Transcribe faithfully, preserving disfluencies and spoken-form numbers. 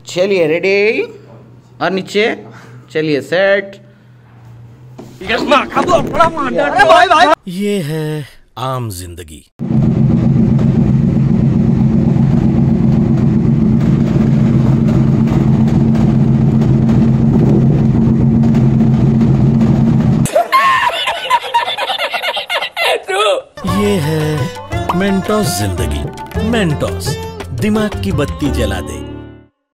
चलिए रेडी और नीचे चलिए सेट। ये है आम जिंदगी। ये है मेंटोस जिंदगी। मेंटोस दिमाग की बत्ती जला दे।